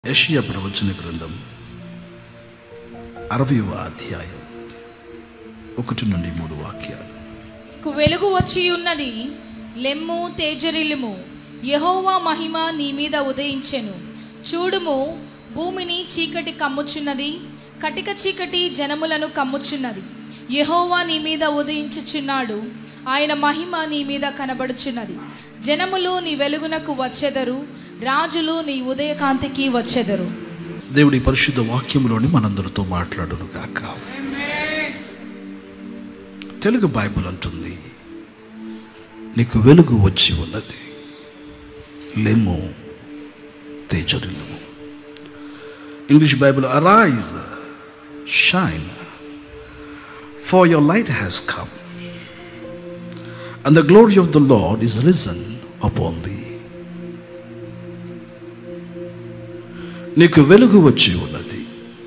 యెషయా ప్రవచన గ్రంథం 60వ అధ్యాయం 1 నుండి 3 వాక్యాలు. నీకు వెలుగు వచ్చి ఉన్నది, లెమ్ము తేజరిల్లుము, యెహోవా మహిమ నీ మీద ఉదయించెను. చూడుము, భూమిని చీకటి కమ్ముచున్నది, కటిక చీకటి జనములను కమ్ముచున్నది. యెహోవా నీ మీద ఉదయించుచున్నాడు, ఆయన మహిమ నీ మీద కనబడుచున్నది. జనములు నీ వెలుగునకు వచ్చెదరు, రాజులు నీ ఉదయకాంతికి వచ్చెదరు. దేవుడి పరిశుద్ధ వాక్యములోని మనందరితో మాట్లాడును గాక. తెలుగు బైబిల్ అంటుంది, నీకు వెలుగు వచ్చి ఉన్నది, లెమ్ము తేజరిల్లుము. English bible, arise shine, for your light has come, and the glory of the Lord is risen upon thee. నీకు వెలుగు వచ్చి ఉన్నది.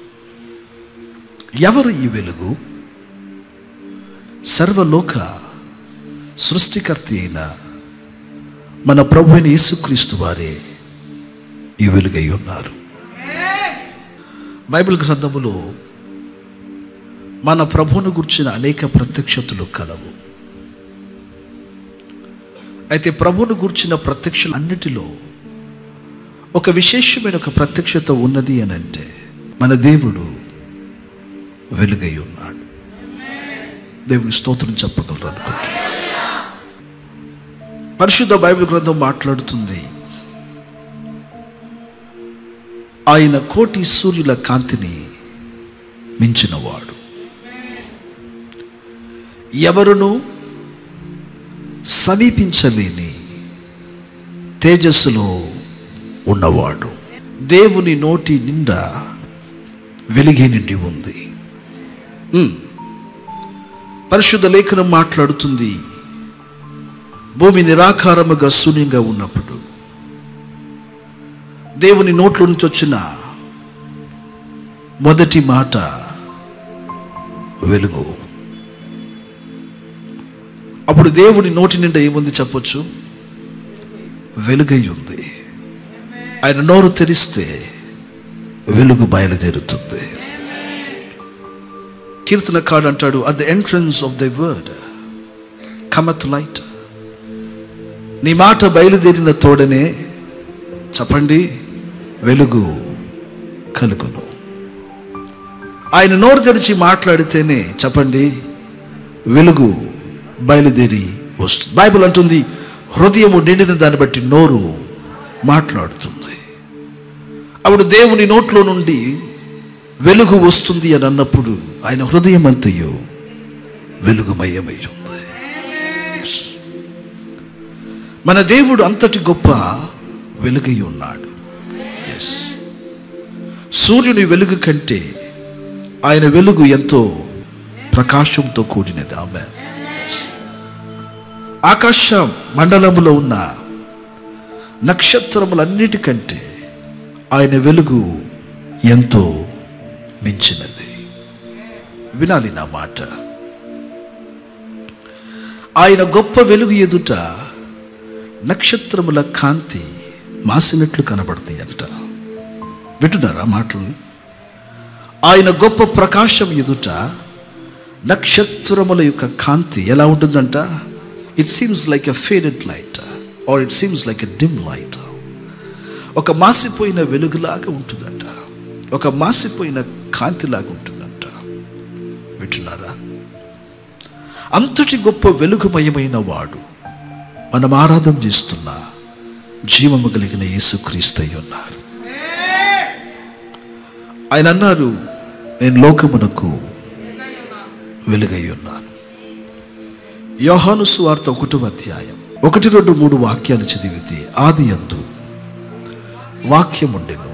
ఎవరు ఈ వెలుగు? సర్వలోక సృష్టికర్త అయిన మన ప్రభు అయిన యేసుక్రీస్తు వారే ఈ వెలుగై ఉన్నారు. బైబిల్ గ్రంథములో మన ప్రభువును గుర్చిన అనేక ప్రత్యక్షతలు కలవు. అయితే ప్రభువును గుర్చిన ప్రత్యక్షలు అన్నిటిలో ఒక విశేషమైన ఒక ప్రత్యక్షత ఉన్నది అని అంటే, మన దేవుడు వెలుగై ఉన్నాడు. దేవుని స్తోత్రం చెప్పగలరు అనుకుంటున్నాను. పరిశుద్ధ బైబిల్ గ్రంథం మాట్లాడుతుంది, ఆయన కోటి సూర్యుల కాంతిని మించినవాడు, ఎవరును సమీపించలేని తేజస్సులో ఉన్నవాడు. దేవుని నోటి నిండా వెలిగే నిండి ఉంది. పరిశుద్ధ లేఖనం మాట్లాడుతుంది, భూమి నిరాకారముగా శూన్యంగా ఉన్నప్పుడు దేవుని నోట్లో నుంచి వచ్చిన మొదటి మాట వెలుగు. అప్పుడు దేవుని నోటి నిండా ఏముంది చెప్పొచ్చు? వెలుగై ఉంది. ఆయన నోరు తెరిస్తే వెలుగు బయలుదేరుతుంది. కీర్తనకారుడు అంటాడు, at the entrance of the word cometh light. నీ మాట బయలుదేరిన తోడనే చెప్పండి వెలుగు కలుగును. ఆయన నోరు తెరిచి మాట్లాడితేనే చెప్పండి వెలుగు బయలుదేరి వస్తుంది. బైబిల్ అంటుంది, హృదయము నిండిన దాన్ని బట్టి నోరు మాట్లాడుతుంది. అప్పుడు దేవుని నోట్లో నుండి వెలుగు వస్తుంది అని అన్నప్పుడు ఆయన హృదయం అంతయు వెలుగుమయమై ఉంది. మన దేవుడు అంతటి గొప్ప వెలుగై ఉన్నాడు. ఎస్, సూర్యుని వెలుగు కంటే ఆయన వెలుగు ఎంతో ప్రకాశంతో కూడినది. ఆమె ఆకాశ మండలములో ఉన్న నక్షత్రములన్నిటికంటే ఆయన వెలుగు ఎంతో మించినది. వినాలి నా మాట. ఆయన గొప్ప వెలుగు ఎదుట నక్షత్రముల కాంతి మాసినట్లు కనబడతాయి అంట. వింటున్నారా మాటల్ని? ఆయన గొప్ప ప్రకాశం ఎదుట నక్షత్రముల యొక్క కాంతి ఎలా ఉంటుందంట? It seems like a faded light or it seems like a dim light. ఒక మాసిపోయిన వెలుగులాగా ఉంటుందంట, ఒక మాసిపోయిన కాంతిలాగా ఉంటుందంట. వింటున్నారా? అంతటి గొప్ప వెలుగుమయమైన వాడు మనం ఆరాధన చేస్తున్న జీవము కలిగిన యేసుక్రీస్తు అయి ఉన్నారు. ఆయన అన్నారు, నేను లోకమునకు వెలుగై ఉన్నాను. యోహాను సువార్త 1వ అధ్యాయం 1, 2, 3 వాక్యాలు చదివితే, ఆది యందు వాక్యముండెను,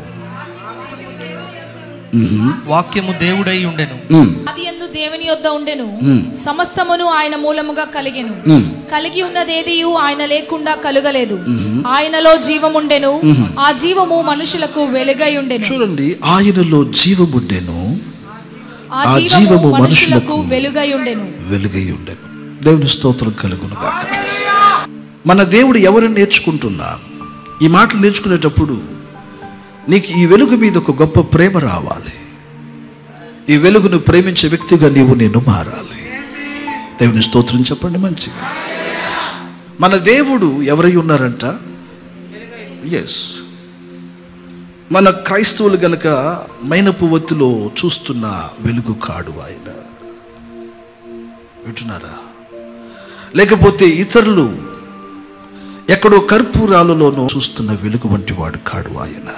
వాక్యము దేవుడై ఉండెను, ఆది యందు దేవుని యొద్ద ఉండెను, సమస్తమును ఆయన మూలముగా కలిగెను, కలిగి ఉన్నదేదియు ఆయన లేకుండా కలుగలేదు. ఆయనలో జీవముండెను, ఆ జీవము మనుషులకు వెలుగై ఉండెను. చూడండి, ఆయనలో జీవముండెను, ఆ జీవము మనుషులకు వెలుగై ఉండెను. వెలుగై ఉండెను. దేవుని స్తోత్రం కలుగును గాక. మన దేవుడు ఎవరిని నేర్చుకుంటున్నా? ఈ మాటలు నేర్చుకునేటప్పుడు నీకు ఈ వెలుగు మీద ఒక గొప్ప ప్రేమ రావాలి. ఈ వెలుగును ప్రేమించే వ్యక్తిగా నేను మారాలి. దేవుని స్తోత్రం చెప్పండి మంచిగా. మన దేవుడు ఎవరై ఉన్నారంట? ఎస్, మన క్రైస్తవులు గనక మైనపు ఒత్తిలో చూస్తున్న వెలుగు కాడు ఆయన. వింటున్నారా? లేకపోతే ఇతరులు ఎక్కడో కర్పూరాలలోనూ చూస్తున్న వెలుగు వంటి వాడు కాడు ఆయన.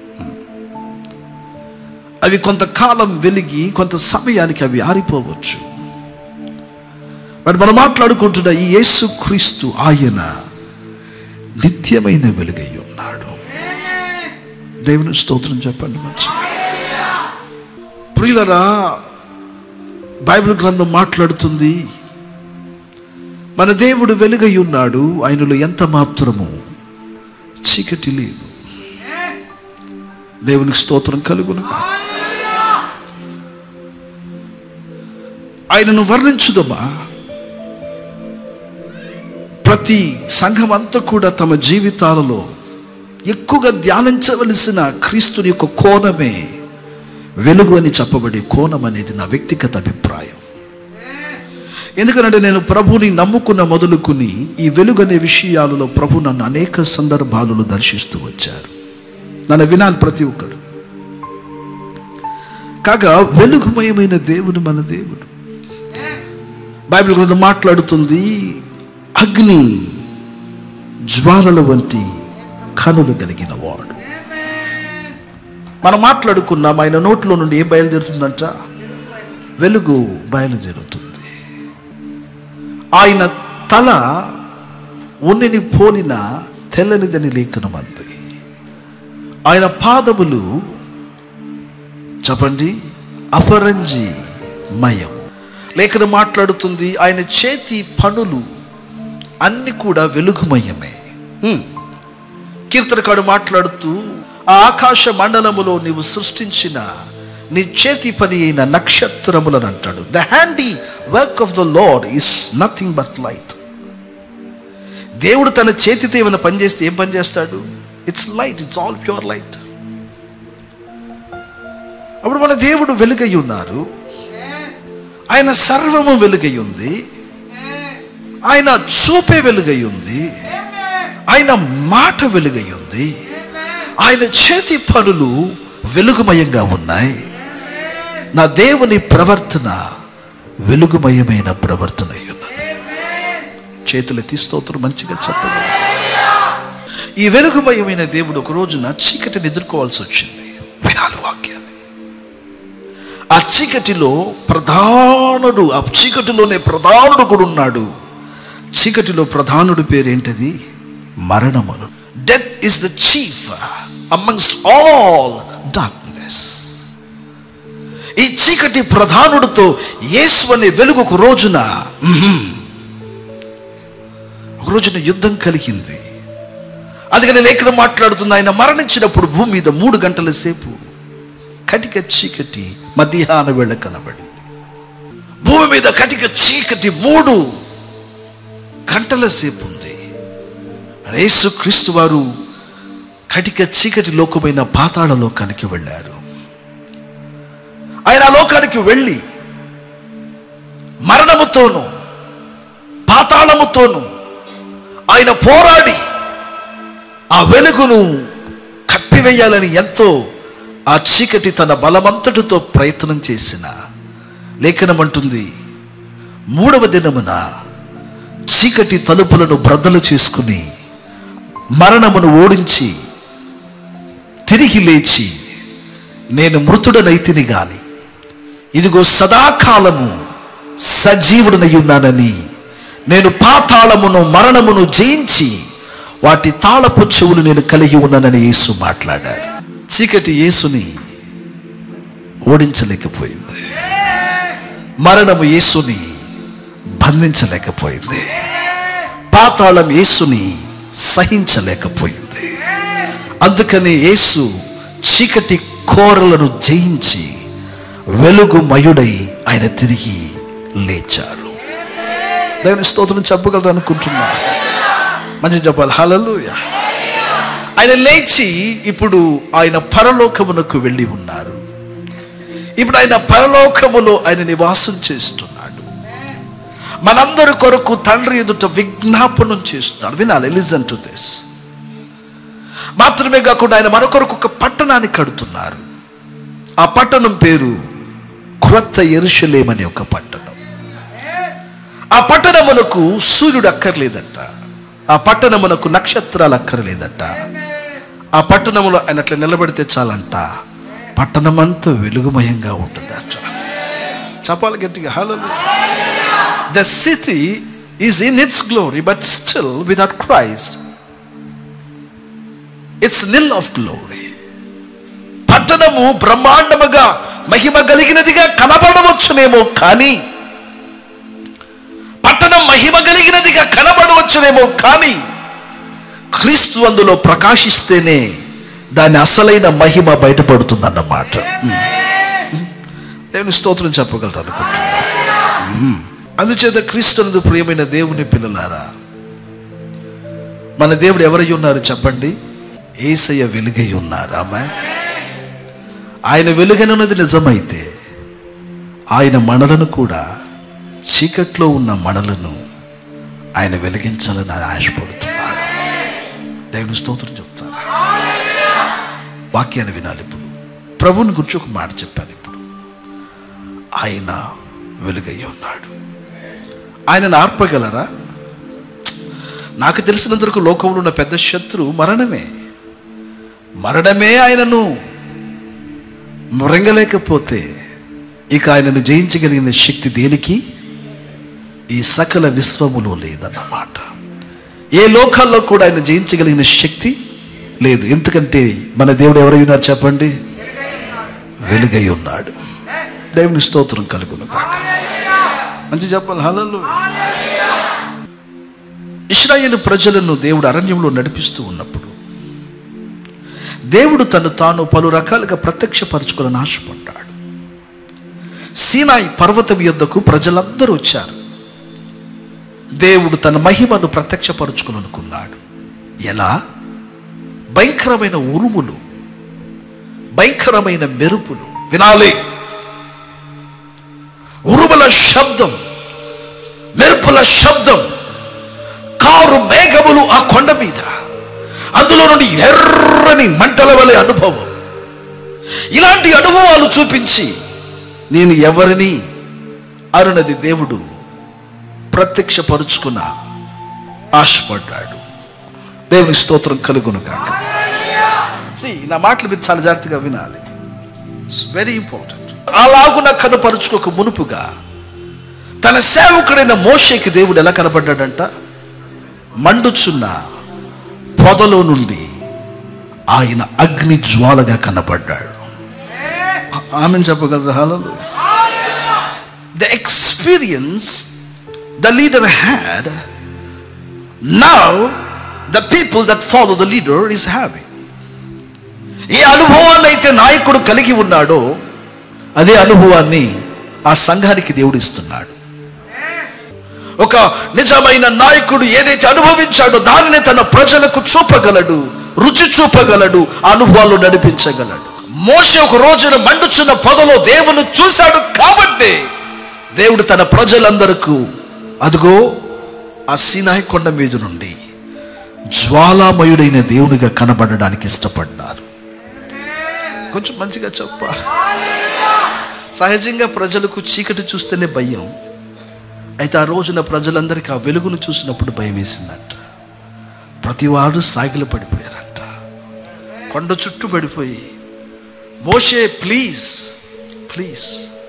అవి కొంతకాలం వెలిగి కొంత సమయానికి అవి ఆరిపోవచ్చు. బట్ మనం మాట్లాడుకుంటున్న ఈ యేసుక్రీస్తు ఆయన నిత్యమైన వెలుగై ఉన్నాడు. దేవుని స్తోత్రం చెప్పండి మంచిగా. ప్రియులరా, బైబిల్ గ్రంథం మాట్లాడుతుంది, మన దేవుడు వెలుగై ఉన్నాడు, ఆయనలో ఎంత మాత్రము చీకటి లేదు. దేవునికి స్తోత్రం కలుగును. ఆయనను వర్ణించుదమా? ప్రతి సంఘం అంతా కూడా తమ జీవితాలలో ఎక్కువగా ధ్యానించవలసిన క్రీస్తుని యొక్క కోణమే వెలుగు అని చెప్పబడే కోణం అనేది నా వ్యక్తిగత అభిప్రాయం. ఎందుకంటే నేను ప్రభుని నమ్ముకున్న మొదలుకుని ఈ వెలుగు అనే విషయాలలో ప్రభు నన్ను అనేక సందర్భాలలో దర్శిస్తూ వచ్చారు. నన్ను వినాలి ప్రతి ఒక్కరు. కాగా వెలుగుమయమైన దేవుడు మన దేవుడు. బైబిల్ గ్రంథం మాట్లాడుతుంది, అగ్ని జ్వాలల వంటి కనులు కలిగిన వాడు. మనం మాట్లాడుకున్నాం, ఆయన నోట్లో నుండి ఏం బయలుదేరుతుందంట? వెలుగు బయలుదేరుతుంది. ఆయన తల ఉన్నిని పోలిన తెల్లనిదని లేఖనం అంది. ఆయన పాదములు చెప్పండి అపరంజి మయము. లేఖనం మాట్లాడుతుంది, ఆయన చేతి పనులు అన్ని కూడా వెలుగుమయమే. కీర్తనకాడు మాట్లాడుతూ, ఆ ఆకాశ మండలములో నీవు సృష్టించిన నీ చేతి పని అయిన నక్షత్రములను అంటాడు. The handy work of the lord is nothing but light. దేవుడు తన చేతితో ఏమైనా పని చేస్తే ఏం పని చేస్తాడు? It's light, it's all pure light. అప్పుడు మన దేవుడు వెలుగై ఉన్నారు. ఆయన సర్వము వెలుగై ఉంది. ఆయన చూపే వెలుగై ఉంది. ఆయన మాట వెలుగై ఉంది. ఆయన చేతి పనులు వెలుగుమయంగా ఉన్నాయి. నా దేవుని ప్రవర్తన వెలుగుమయమైన ప్రవర్తన అయి ఉన్నది. చేతులెత్తి స్తోత్రం మంచిగా చెప్పండి. ఈ వెలుగుమయమైన దేవుడు ఒక రోజున చీకటిని ఎదుర్కోవాల్సి వచ్చింది. వినాలి వాక్యాన్ని. ఆ చీకటిలో ప్రధానుడు, ఆ చీకటిలోనే ప్రధానుడు కూడా ఉన్నాడు. చీకటిలో ప్రధానుడి పేరేంటది? మరణమును. Death is the chief amongst all darkness. ఈ చీకటి ప్రధానుడితో యేసు అనే వెలుగు ఒక రోజున యుద్ధం కలిగింది. అందుకని లేఖనం మాట్లాడుతుంది, ఆయన మరణించినప్పుడు భూమి మీద 3 గంటల సేపు కటిక చీకటి మధ్యాహ్న వేళ కనబడింది. భూమి మీద కటిక చీకటి 3 గంటల సేపు ఉంది. యేసుక్రీస్తు వారు కటిక చీకటి లోకమైన పాతాళ లోకానికి వెళ్ళారు. ఆయన లోకానికి వెళ్ళి మరణముతోను పాతాళముతోను ఆయన పోరాడి ఆ వెలుగును కప్పివేయాలని ఎంతో ఆ చీకటి తన బలమంతటితో ప్రయత్నం చేసిన లేఖనం అంటుంది, 3వ దినమున చీకటి తలుపులను బ్రద్దలు చేసుకుని మరణమును ఓడించి తిరిగి లేచి, నేను మృతుడనైతిని గాని ఇదిగో సదాకాలము సజీవుడనై ఉన్నానని, నేను పాతాళమును మరణమును జయించి వాటి తాళపు చెవులు నేను కలిగి ఉన్నానని యేసు మాట్లాడారు. చీకటి యేసుని ఓడించలేకపోయింది. మరణము యేసుని బంధించలేకపోయింది. పాతాళం యేసుని సహించలేకపోయింది. అందుకని యేసు చీకటి కోరలను జయించి వెలుగుమయుడై ఆయన తిరిగి లేచారు. దేవుని స్తోత్రం చెప్పగలరు అనుకుంటున్నా. మంచి చెప్పాలి. హల్లెలూయా. ఆయన లేచి ఇప్పుడు ఆయన పరలోకమునకు వెళ్ళి ఉన్నారు. ఇప్పుడు ఆయన పరలోకములో ఆయన నివాసం చేస్తున్నాడు. మనందరి కొరకు తండ్రి ఎదుట విజ్ఞాపనం చేస్తున్నాడు. వినాలి, లిజన్ టు దిస్. మాత్రమే కాకుండా ఆయన మన కొరకు ఒక పట్టణాన్ని కడుతున్నారు. ఆ పట్టణం పేరు క్రొత్త యెరూషలేము అనే ఒక పట్టణం. ఆ పట్టణమునకు సూర్యుడు అక్కర్లేదంట. ఆ పట్టణమునకు నక్షత్రాలు అక్కర్లేదంట. ఆ పట్టణంలో ఆయన అట్లా నిలబడితే చాలంట, పట్టణమంతా వెలుగుమయంగా ఉంటుందట. చెప్పాలి గట్టిగా, హల్లెలూయా. The city is in its glory, but still without Christ it's nil of glory. పట్టణము బ్రహ్మాండముగా మహిమ కలిగినదిగా కనబడవచ్చునేమో, కానీ పట్టణం మహిమ కలిగినదిగా కనబడవచ్చునేమో, కానీ క్రీస్తు అందులో ప్రకాశిస్తేనే దాని అసలైన మహిమ బయటపడుతుందన్నమాట. దేవుని స్తోత్రం చెప్పగలుగుతాను అనుకుంటున్నాను. అందుచేత క్రీస్తునందు ప్రియమైన దేవుని పిల్లలారా, మన దేవుడు ఎవరై ఉన్నారు చెప్పండి? యేసయ్య వెలుగై ఉన్నారు. ఆమేన్. ఆయన వెలుగనున్నది నిజమైతే ఆయన మనలను కూడా, చీకట్లో ఉన్న మనలను ఆయన వెలిగించాలని ఆయన ఆశపడుతున్నాడు. దేవుని స్తోత్రం చెప్తారు. వాక్యాన్ని వినాలి. ఇప్పుడు ప్రభువుని గురించి ఒక మాట చెప్పాను. ఇప్పుడు ఆయన వెలుగై ఉన్నాడు. ఆయనను ఆర్పగలరా? నాకు తెలిసినందుకు లోకంలో ఉన్న పెద్ద శత్రువు మరణమే. మరణమే ఆయనను మృంగలేకపోతే ఇక ఆయనను జయించగలిగిన శక్తి దేనికి ఈ సకల విశ్వములో లేదన్నమాట. ఏ లోకాల్లో కూడా ఆయన జయించగలిగిన శక్తి లేదు. ఎందుకంటే మన దేవుడు ఎవరై ఉన్నారు చెప్పండి? వెలుగై ఉన్నాడు. దేవుని స్తోత్రం కలుగును గాక. మంచి చెప్పాలి, హల్లెలూయా. ఇశ్రాయేలు ప్రజలను దేవుడు అరణ్యంలో నడిపిస్తూ ఉన్నప్పుడు దేవుడు తను తాను పలు రకాలుగా ప్రత్యక్షపరచుకోవాలని ఆశపడ్డాడు. సీనాయి పర్వతం యొద్దకు ప్రజలందరూ వచ్చారు. దేవుడు తన మహిమను ప్రత్యక్షపరచుకోవాలనుకున్నాడు. ఎలా? భయంకరమైన ఉరుములు, భయంకరమైన మెరుపులు. వినాలి, ఉరుముల శబ్దం, మెరుపుల శబ్దం, కారు మేఘములు ఆ కొండ మీద, అందులో నుండి ఎర్రని మంటల వలె అనుభవం. ఇలాంటి అనుభవాలు చూపించి నేను ఎవరిని అరుణది దేవుడు ప్రత్యక్షపరుచుకున్న ఆశపడ్డాడు. దేవుని స్తోత్రం కలుగును గాక. నా మాటలు మీరు చాలా జాగ్రత్తగా వినాలి. It's very important. అలాగున కనపరుచుకోక మునుపుగా తన సేవకుడైన మోషేకి దేవుడు ఎలా కనపడ్డాడంట? మండుచున్న పొదలో నుండి ఆయన అగ్ని జ్వాలగా కనపడ్డాడు. ఆమెను చెప్పగలరు? హల్లెలూయా. The experience the leader had, now the people that follow the leader is having. ఏ అనుభవాన్ని అయితే నాయకుడు కలిగి ఉన్నాడో అదే అనుభవాన్ని ఆ సంఘానికి దేవుడు ఇస్తున్నాడు. ఒక నిజమైన నాయకుడు ఏదైతే అనుభవించాడో దానిని తన ప్రజలకు చూపగలడు, రుచి చూపగలడు, అనుభవాలు నడిపించగలడు. మోషే ఒక రోజున మండుచున్న పొదలో దేవుని చూశాడు కాబట్టి దేవుడు తన ప్రజలందరకు అదిగో ఆ సీనాయి కొండ మీద నుండి జ్వాలామయుడైన దేవునిగా కనబడడానికి ఇష్టపడ్డారు. కొంచెం మంచిగా చెప్పాలి. సహజంగా ప్రజలకు చీకటి చూస్తేనే భయం. అయితే ఆ రోజున ప్రజలందరికీ ఆ వెలుగును చూసినప్పుడు భయం వేసిందంట. ప్రతివాడు సాగిలు పడిపోయారంట. కొండ చుట్టూ పడిపోయి, మోషే ప్లీజ్ ప్లీజ్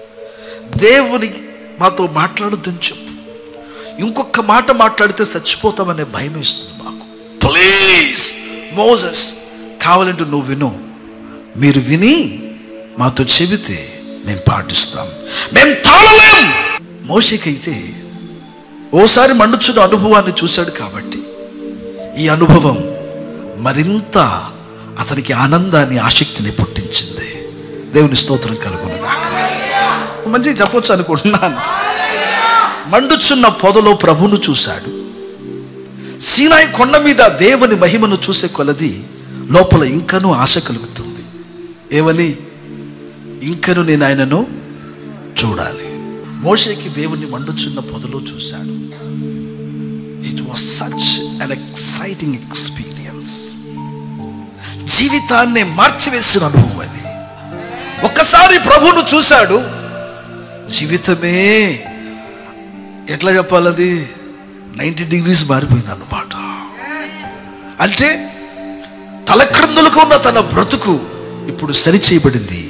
దేవుని మాతో మాట్లాడొద్దని చెప్పు, ఇంకొక మాట మాట్లాడితే చచ్చిపోతామనే భయం వేస్తుంది మాకు. ప్లీజ్ మోసెస్, కావాలంటే నువ్వు విను, మీరు విని మాతో చెబితే మేము పాటిస్తాం, మేము తాళలేం. మోషేకైతే ఓసారి మండుచున్న అనుభవాన్ని చూశాడు కాబట్టి ఈ అనుభవం మరింత అతనికి ఆనందాన్ని, ఆసక్తిని పుట్టించింది. దేవుని స్తోత్రం కలుగునుగాక. మంచిగా చెప్పొచ్చు అనుకుంటున్నాను. మండుచున్న పొదలో ప్రభువును చూశాడు. సీనాయి కొండ మీద దేవుని మహిమను చూసే కొలది లోపల ఇంకనూ ఆశ కలుగుతుంది. ఏమని? ఇంకను నేను ఆయనను చూడాలి. మోషేకి దేవుణ్ణి మండుచున్న పొదలో చూశాడు. It was such an exciting experience. జీవితాన్ని మార్చివేసిన అనుభవం అది. ఒక్కసారి ప్రభువును చూశాడు, జీవితమే ఎట్లా చెప్పాలది 90 degrees మారిపోయింది అన్నమాట. అంటే తలక్రిందులకు ఉన్న తన బ్రతుకు ఇప్పుడు సరిచేయబడింది.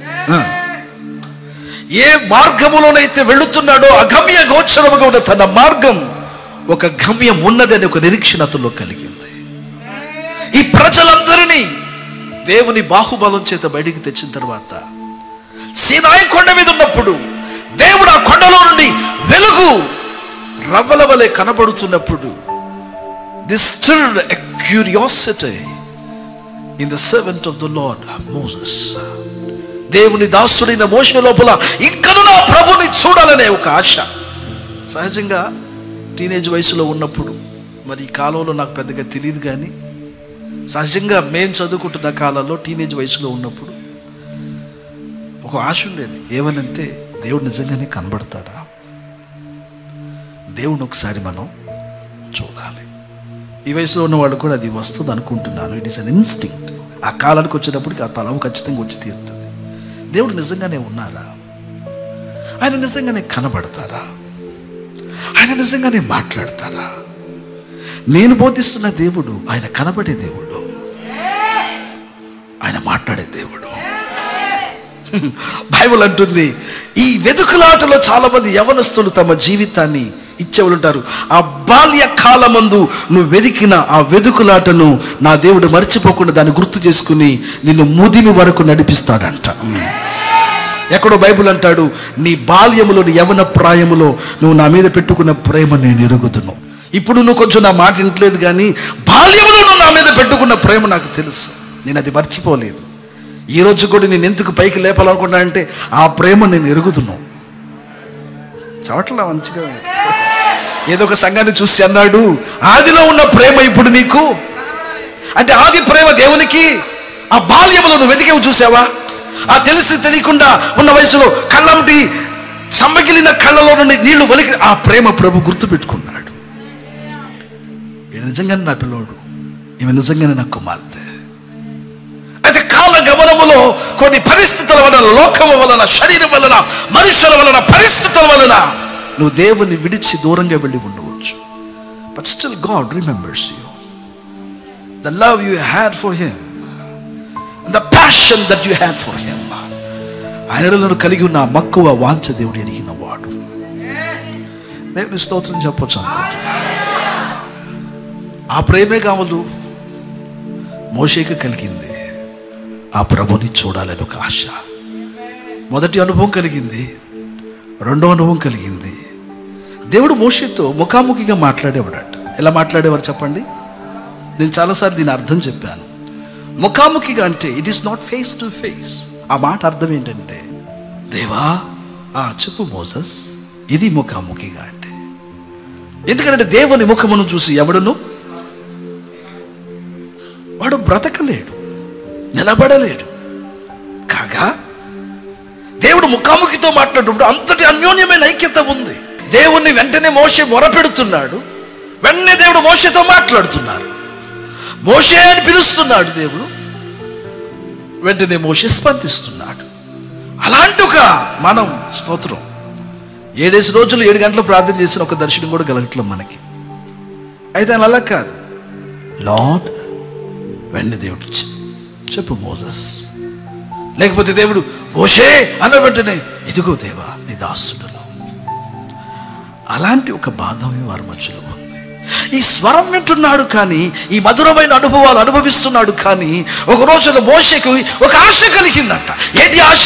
ఏ మార్గములోనైతే వెళుతున్నాడో అగమ్య గోచరముగా ఉన్న తన మార్గం ఒక గమ్యం ఉన్నదని ఒక నిరీక్షణ అతనిలో కలిగింది. ఈ ప్రజలందరినీ దేవుని బాహుబలం చేత బయటికి తెచ్చిన తర్వాత సీనాయి కొండ మీద ఉన్నప్పుడు దేవుడు ఆ కొండలో నుండి వెలుగు రవ్వల వలె కనబడుతున్నప్పుడు this stirred a curiosity in the servant of the Lord Moses. దేవుని దాసుడైన మోషే లోపల ఇంకనూ నా ప్రభుని చూడాలనే ఒక ఆశ. సహజంగా టీనేజ్ వయసులో ఉన్నప్పుడు, మరి ఈ కాలంలో నాకు పెద్దగా తెలియదు కానీ సహజంగా మేము చదువుకుంటున్న కాలంలో టీనేజ్ వయసులో ఉన్నప్పుడు ఒక ఆశ ఉండేది. ఏమనంటే దేవుడు నిజంగానే కనబడతాడా, దేవుని ఒకసారి మనం చూడాలి. ఈ వయసులో ఉన్నవాళ్ళు కూడా అది వస్తుంది అనుకుంటున్నాను. It is an instinct. ఆ కాలానికి వచ్చేటప్పటికి ఆ తలం ఖచ్చితంగా వచ్చి తీరుతుంది. దేవుడు నిజంగానే ఉన్నారా, ఆయన నిజంగానే కనబడతారా, ఆయన నిజంగానే మాట్లాడతారా? నేను బోధిస్తున్న దేవుడు ఆయన కనబడే దేవుడు, ఆయన మాట్లాడే దేవుడు. బైబిల్ అంటుంది ఈ వెదుకులాటలో చాలా మంది యవనస్తులు తమ జీవితాన్ని ఇచ్చేవాళ్ళుంటారు. ఆ బాల్య కాలమందు నువ్వు వెదికిన ఆ వెదుకులాటను నా దేవుడు మర్చిపోకుండా దాన్ని గుర్తు చేసుకుని నిన్ను ముదిమి వరకు నడిపిస్తాడంట. ఎక్కడో బైబిల్ అంటాడు, నీ బాల్యములో నీ యవన ప్రాయములో నువ్వు నా మీద పెట్టుకున్న ప్రేమ నేను ఎరుగుదును. ఇప్పుడు నువ్వు కొంచెం నా మాట వింటలేదు కానీ బాల్యములో నువ్వు నా మీద పెట్టుకున్న ప్రేమ నాకు తెలుసు, నేను అది మర్చిపోలేదు. ఈ రోజు కూడా నేను ఎందుకు పైకి లేపాలనుకున్నా అంటే ఆ ప్రేమ నేను ఎరుగుతున్నాను. చవట్లా మంచిగా ఏదో ఒక సంఘాన్ని చూసి అన్నాడు, ఆదిలో ఉన్న ప్రేమ ఇప్పుడు నీకు అంటే ఆది ప్రేమ దేవునికి ఆ బాల్యములో నువ్వు వెతికేవు చూసావా? ఆ తెలిసి తెలియకుండా ఉన్న వయసులో కళ్ళంటి చమ్మగిలిన కళ్ళలో నుండి నీళ్లు వలికి ఆ ప్రేమ ప్రభు గుర్తు పెట్టుకున్నాడు. ఈయన నిజంగానే నా పిల్లోడు, ఈమె నిజంగానే నా కుమార్తె. అయితే కాల గమనములో కొన్ని పరిస్థితుల వలన, లోకము వలన, శరీరం వలన, మనుషుల వలన, పరిస్థితుల వలన నువ్వు దేవుని విడిచి దూరంగా వెళ్ళి ఉండవచ్చు. But still God remembers you. The love you had for him, the passion that you had for him. ఆయనను కలిగి ఉన్న మక్కువ వాంఛ దేవుడు ఎరిగిన వాడు. దేవుని స్తోత్రం చెప్పొచ్చు అన్నమాట. ఆ ప్రేమే కావదు మోషేకి కలిగింది, ఆ ప్రభుని చూడాలని ఒక ఆశ. మొదటి అనుభవం కలిగింది, రెండో అనుభవం కలిగింది. దేవుడు మోషేతో ముఖాముఖిగా మాట్లాడేవాడట. ఎలా మాట్లాడేవారు చెప్పండి? నేను చాలాసార్లు దీని అర్థం చెప్పాను. ముఖాముఖిగా అంటే it is not face to face. ఆ మాట అర్థం ఏంటంటే, దేవా చెప్పు మోసెస్, ఇది ముఖాముఖిగా అంటే. ఎందుకంటే దేవుని ముఖమును చూసి ఎవడును వాడు బ్రతకలేడు, నిలబడలేడు. కాగా దేవుడు ముఖాముఖితో మాట్లాడినప్పుడు అంతటి అన్యోన్యమైన ఐక్యత ఉంది. దేవుణ్ణి వెంటనే మోషే మొరపెడుతున్నాడు, వెంటనే దేవుడు మోషేతో మాట్లాడుతున్నారు. మోషే అని పిలుస్తున్నాడు దేవుడు, వెంటనే మోషే స్పందిస్తున్నాడు. అలాంటి ఒక మనం స్తోత్రం 7 రోజులు 7 గంటలు ప్రార్థన చేసిన ఒక దర్శనం కూడా కలగట్లేదు మనకి. అయితే అలా కాదు. లార్డ్ వెంటనే దేవుడు చెప్పు మోసెస్, లేకపోతే దేవుడు మోషే అన్న వెంటనే ఇదిగో దేవా నీ దాసుడులో. అలాంటి ఒక బాంధవ్యం వారి మధ్యలో ఉంది. ఈ స్వరం వింటున్నాడు కానీ, ఈ మధురమైన అనుభవాలు అనుభవిస్తున్నాడు కానీ, ఒక రోజున మోషేకు ఒక ఆశ కలిగిందంట. ఏంటి ఆశ?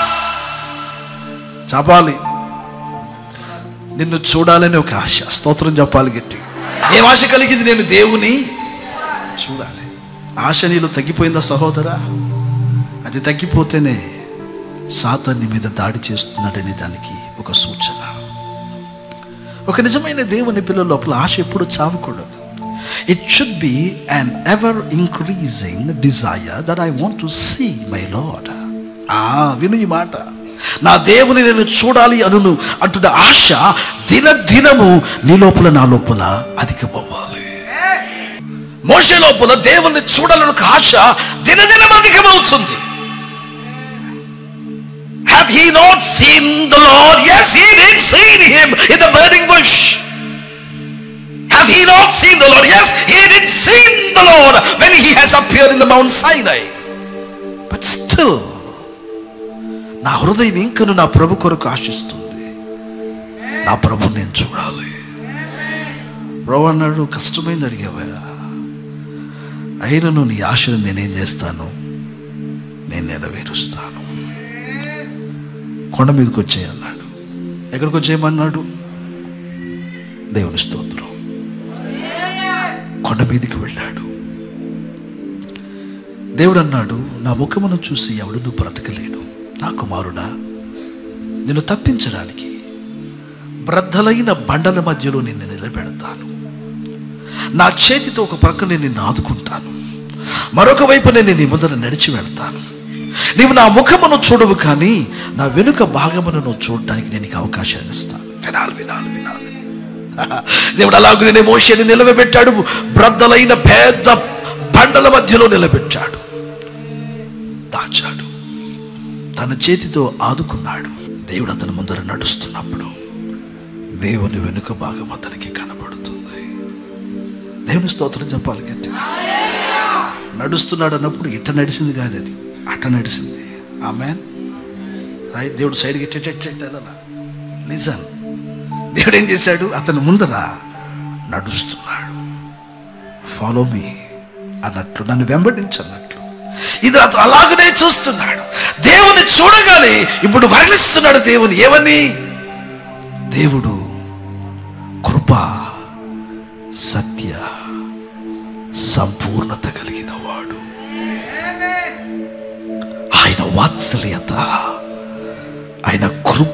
చెప్పాలి, నిన్ను చూడాలని ఒక ఆశ. స్తోత్రం చెప్పాలి గట్టి. ఏం ఆశ కలిగింది? నేను దేవుని చూడాలి. ఆశ నీలో తగ్గిపోయిందా సహోదరా? అది తగ్గిపోతేనే సాతాను నీ మీద దాడి చేస్తున్నాడని దానికి ఒక సూచన. ఒక నిజమైన దేవుని పిల్లల లోపల ఆశ ఎప్పుడు చావకూడదు. It should be an ever increasing desire that I want to see my Lord. విను ఈ మాట, నా దేవుని నేను చూడాలి అనును అంటున్న ఆశ దినదినము నీ లోపల నా లోపల అధికమవ్వాలి. మోషే లోపల దేవుని చూడాలని ఒక ఆశ దినదినం అధికమవుతుంది. Have he not seen the Lord? Yes, he did see him in the burning bush. Have he not seen the Lord? Yes, he did see the Lord when he has appeared in the Mount Sinai. But still, నా హృదయం ఇంకను నా ప్రభు కొరకు ఆశిస్తుంది. నా ప్రభు నేను చూడాలి. ప్రభు అన్నాడు, కష్టమైంది అడిగావా, అయినను నీ ఆశను నేనేం చేస్తాను, నేను నెరవేరుస్తాను. కొండ మీదకి వచ్చేయన్నాడు. ఎక్కడికి వచ్చేయమన్నాడు? దేవుని స్తోత్రం. కొండ మీదకి వెళ్ళాడు. దేవుడు అన్నాడు, నా ముఖమును చూసి ఎవడును బ్రతకలేడు. నా కుమారుడా, నిన్ను తప్పించడానికి బ్రద్దలైన బండల మధ్యలో నిన్ను నిలబెడతాను. నా చేతితో ఒక ప్రక్కనే నిన్ను ఆదుకుంటాను, మరొక వైపు నేను నీ ముందర నడిచి వెళ్తాను. నీవు నా ముఖమును చూడవు, కానీ నా వెనుక భాగమును నువ్వు చూడటానికి నేను నీకు అవకాశాలు ఇస్తాను. వినాలి వినాలి వినాలి. దేవుడు అలాగనే మోషేని నిలబెట్టాడు. బ్రద్దలైన పెద్ద బండల మధ్యలో నిలబెట్టాడు, దాచాడు, తన చేతితో ఆదుకున్నాడు. దేవుడు అతని ముందర నడుస్తున్నప్పుడు దేవుని వెనుక భాగం అతనికి కనబడుతుంది. దేవుని స్తోత్రం చెప్పాలి గట్టిగా. నడుస్తున్నాడు అన్నప్పుడు ఇట్ట నడిచింది కాదు, అది అట్ట నడిచింది. ఆమేన్. రైట్. దేవుడు సైడ్కి ఎట్టెట్టెట్టెలా నిజం. దేవుడు ఏం చేశాడు? అతను ముందర నడుస్తున్నాడు. ఫాలో మీ అన్నట్లు, నన్ను వెంబడించన్నట్లు. ఇది అతను అలాగనే చూస్తున్నాడు. దేవుని చూడగానే ఇప్పుడు వర్ణిస్తున్నాడు దేవుని. ఏమని? దేవుడు కృప, సత్య, సంపూర్ణత కలిగిన వాడు. ఆయన వాత్సల్యత, ఆయన కృప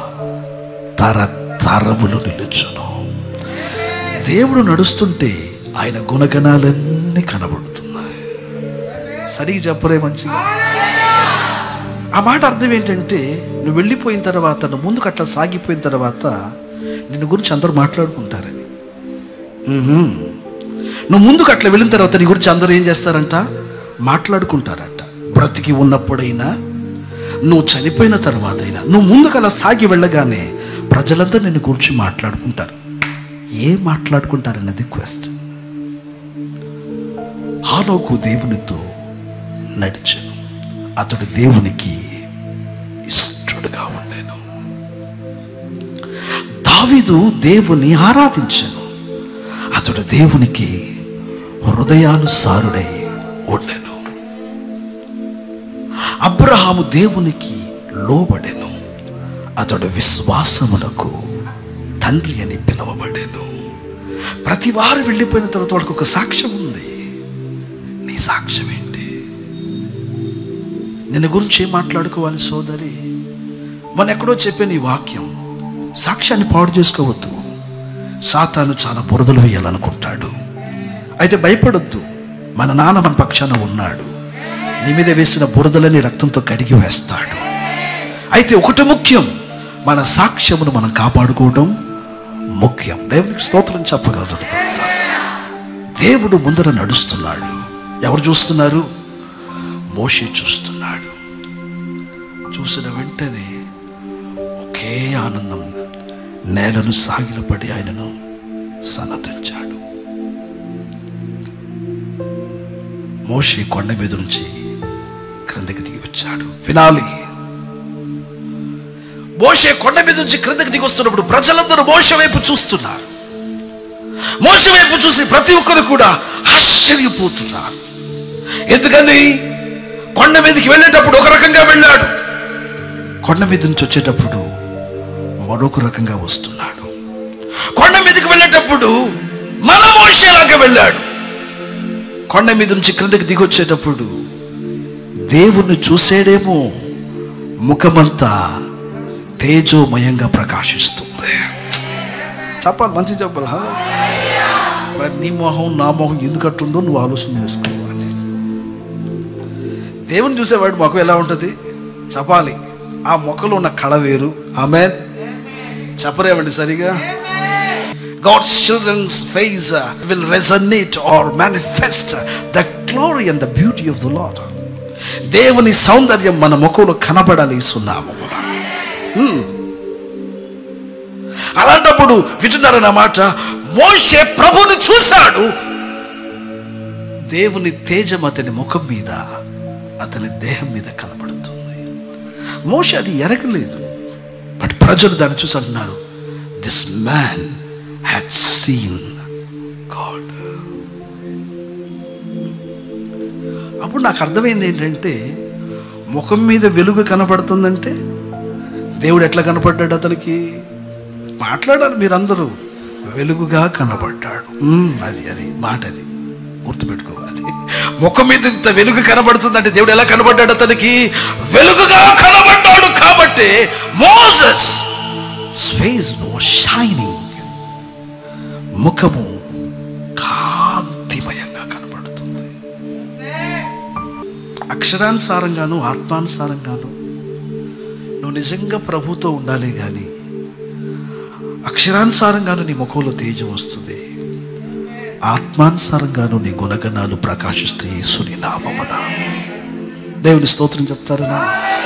తరతరములు నిలుచును. దేవుడు నడుస్తుంటే ఆయన గుణగణాలన్నీ కనబడుతున్నాయి. సరిగ్గా చెప్పరే మంచిగా. ఆ మాట అర్థం ఏంటంటే, నువ్వు వెళ్ళిపోయిన తర్వాత, నువ్వు ముందుకు అట్లా సాగిపోయిన తర్వాత నిన్ను గురించి అందరూ మాట్లాడుకుంటారని. నువ్వు ముందుకు అట్లా వెళ్ళిన తర్వాత నీ గురించి అందరూ ఏం చేస్తారంట? మాట్లాడుకుంటారంట. బ్రతికి ఉన్నప్పుడైనా, నువ్వు చనిపోయిన తర్వాత అయినా, నువ్వు ముందుకు అలా సాగి వెళ్ళగానే ప్రజలంతా నిన్ను గురించి మాట్లాడుకుంటారు. ఏం మాట్లాడుకుంటారన్నది క్వశ్చన్. హానోకు దేవునితో నడిచెను, అతడు దేవునికి ఇష్టడుగా ఉండెను. దావీదు దేవుని ఆరాధించెను, అతడు దేవునికి హృదయానుసారుడై ఉండెను. అబ్రహాము దేవునికి లోబడెను, అతడు విశ్వాసమునకు తండ్రి అని పిలువబడెను. ప్రతి వారు వెళ్ళిపోయిన తర్వాత వాడికి ఒక సాక్ష్యం ఉంది. నీ సాక్ష్యం ఏంటి? నిన్ను గురించి ఏం మాట్లాడుకోవాలి సోదరి? మన ఎక్కడో చెప్పే నీ వాక్యం. సాక్ష్యాన్ని పాడు చేసుకోవద్దు. సాతాను చాలా బురదలు వేయాలనుకుంటాడు. అయితే భయపడొద్దు, మన నాన్న మన పక్షాన ఉన్నాడు. నీ మీద వేసిన బురదలని రక్తంతో కడిగి వేస్తాడు. అయితే ఒకటి ముఖ్యం, మన సాక్ష్యమును మనం కాపాడుకోవడం ముఖ్యం. దేవునికి స్తోత్రం చెప్పగలరు. దేవుడు ముందర నడుస్తున్నాడు. ఎవరు చూస్తున్నారు? మోషే చూస్తున్నాడు. చూసిన వెంటనే ఒకే ఆనందం, నేలను సాగిలపడి ఆయనను సన్నతించాడు. మోషే కొండ మీద నుంచి క్రిందకి దిగి వచ్చాడు. వినాలి. మోషే కొండ మీద నుంచి క్రిందకి దిగి వస్తున్నప్పుడు ప్రజలందరూ మోషే వైపు చూస్తున్నారు. మోషే వైపు చూసి ప్రతి ఒక్కరు కూడా ఆశ్చర్యపోతున్నారు. ఎందుకని? కొండ మీదకి వెళ్ళేటప్పుడు ఒక రకంగా వెళ్ళాడు, కొండ మీద నుంచి వచ్చేటప్పుడు మరొక రకంగా వస్తున్నాడు. కొండ మీదకి వెళ్ళేటప్పుడు మన మోషేలాగా వెళ్ళాడు. కొండ మీద నుంచి క్రిందకి దిగి వచ్చేటప్పుడు దేవుణ్ణి చూసేడేమో, ముఖమంతా తేజోమయంగా ప్రకాశిస్తుంది. చెప్పాలి, మంచి చెప్పాలి. మరి నీ మొహం నా మొహం ఎందుకు అట్టుందో నువ్వు ఆలోచన చేసుకోవాలి. దేవుని చూసేవాడు మొఖం ఎలా ఉంటుంది చెప్పాలి. ఆ మొక్కలో ఉన్న కళ వేరు. ఆమేన్. చెప్పరేమండి సరిగా? God's children's face will resonate or manifest the glory and the beauty of the Lord. దేవుని సౌందర్యం మన ముఖంలో కనబడాలి సున్నామమున. అలాంటప్పుడు వింటున్నారన్నమాట, మోషే ప్రభుని చూశాడు. దేవుని తేజం అతని ముఖం మీద, అతని దేహం మీద కనబడుతుంది. మోషే అది ఎరగలేదు. బట్ ప్రజలు దాన్ని చూసి అంటున్నారు, this man had seen God. అప్పుడు నాకు అర్థమైంది ఏంటంటే, ముఖం మీద వెలుగు కనపడుతుందంటే దేవుడు ఎట్లా కనపడ్డాడు అతనికి? మాట్లాడాలి మీరందరూ. వెలుగుగా కనబడ్డాడు. అది మాట, అది గుర్తుపెట్టుకోవాలి. ముఖం మీద ఇంత వెలుగు కనబడుతుందంటే దేవుడు ఎలా కనబడ్డాడు అతనికి? వెలుగుగా కనబడ్డాడు. కాబట్టి మోసెస్ face was shining. ముఖము కాంతిమయంగా కనబడుతుంది. అక్షరానుసారంగాను ఆత్మానుసారంగాను నువ్వు నిజంగా ప్రభుతో ఉండాలి. కానీ అక్షరానుసారంగాను నీ ముఖంలో తేజం వస్తుంది, ఆత్మానుసారంగాను నీ గుణగణాలు ప్రకాశిస్తాయి యేసుని నామమున. దేవుని స్తోత్రం చెప్తారనా?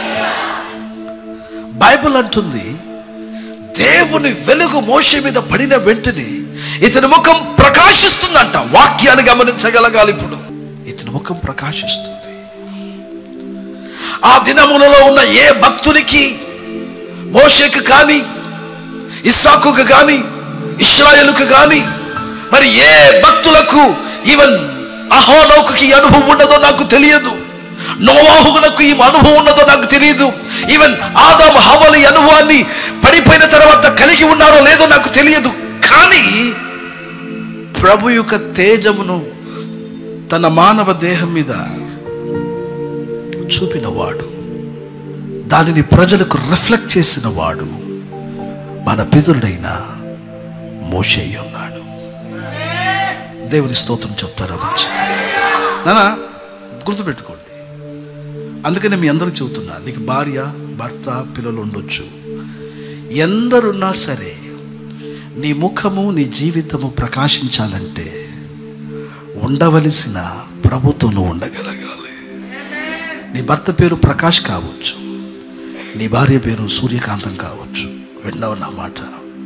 బైబిల్ అంటుంది, దేవుని వెలుగు మోషే మీద పడిన వెంటనే ఇతని ముఖం ప్రకాశిస్తుందంట. వాక్యాన్ని గమనించగలగాలి. ఇప్పుడు ఇతని ముఖం ప్రకాశిస్తుంది. ఆ దినములలో ఉన్న ఏ భక్తునికి, మోషేకు కానీ, ఇస్సాకుకు కానీ, ఇశ్రాయేలుకు కానీ, మరి ఏ భక్తులకు, ఈవెన్ అహరోనుకు ఈ అనుభవం ఉన్నదో నాకు తెలియదు. నోవాహుకు ఈ అనుభవం ఉన్నదో నాకు తెలియదు. ఈవెన్ ఆదాము హవ్వల ఈ అనుభవాన్ని పడిపోయిన తర్వాత కలిగి ఉన్నారో లేదో నాకు తెలియదు. కానీ ప్రభు యొక్క తేజమును తన మానవ దేహం మీద చూపినవాడు, దానిని ప్రజలకు రిఫ్లెక్ట్ చేసిన వాడు మన పితరుడైన మోషే ఉన్నాడు. దేవుని స్తోత్రం చెప్తారా? మంచి నానా గుర్తుపెట్టుకోండి. అందుకనే మీ అందరికి చెబుతున్నా, నీకు భార్య, భర్త, పిల్లలు ఉండొచ్చు. ఎందరున్నా సరే నీ ముఖము, నీ జీవితము ప్రకాశించాలంటే ఉండవలసిన ప్రభుతో నువ్వు ఉండగలగాలి. నీ భర్త పేరు ప్రకాష్ కావచ్చు, నీ భార్య పేరు సూర్యకాంతం కావచ్చు. విన్నావు నా మాట?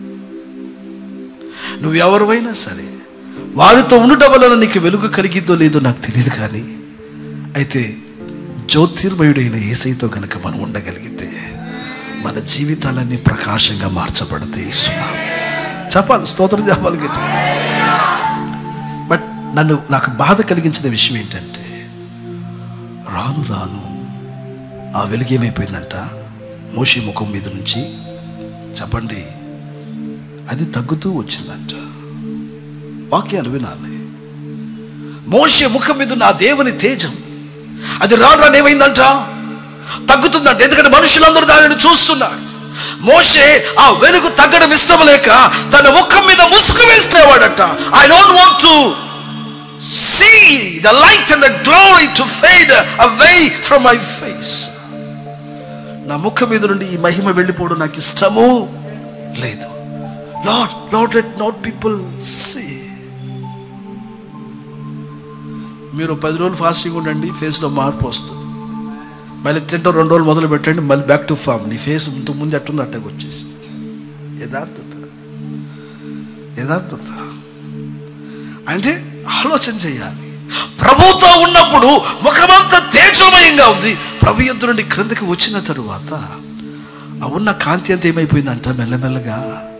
నువ్వు ఎవరివైనా సరే వారితో ఉండటం వలన నీకు వెలుగు కలిగిద్దో లేదో నాకు తెలియదు. కానీ అయితే జ్యోతిర్మయుడైన యేసయ్యతో కనుక మనం ఉండగలిగితే మన జీవితాలన్నీ ప్రకాశంగా మార్చబడతాయి. చెప్పాలి, స్తోత్రం చెప్పాలి గట్టి. బట్ నాకు బాధ కలిగించిన విషయం ఏంటంటే, రాను రాను ఆ వెలుగు ఏమైపోయిందంట మోషే ముఖం మీద నుంచి, చెప్పండి, అది తగ్గుతూ వచ్చిందంట. వాక్యాలు వినాలి. మోషే ముఖం మీద నా దేవుని తేజం అది రాను ఏమైందంట? తగ్గుతుందంట. ఎందుకంటే మనుషులందరూ దానిని చూస్తున్నారు. మోషే ఆ వెలుగు తగ్గడం ఇష్టం లేక తన ముఖం మీద ముసుగు వేసుకునేవాడట. I don't want to see the light and the glory to fade away from my face. నా ముఖం మీద నుండి ఈ మహిమ వెళ్ళిపోవడం నాకు ఇష్టము లేదు. Lord let not people see. మీరు 10 రోజులు ఫాస్టింగ్ ఉండండి, ఫేస్లో మార్పు వస్తుంది. మళ్ళీ తింటూ 2 రోజులు మొదలు పెట్టండి, మళ్ళీ బ్యాక్ టు ఫామ్. నీ ఫేస్ ఇంతకు ముందు ఎట్టుందో అట్టకు వచ్చేసి. యథార్థత అంటే ఆలోచన చేయాలి. ప్రభుతో ఉన్నప్పుడు ముఖమంతా తేజోమయంగా ఉంది. ప్రభు యొద్ద నుండి క్రిందకి వచ్చిన తరువాత ఆ ఉన్న కాంతి అంతా ఏమైపోయిందంట? మెల్లమెల్లగా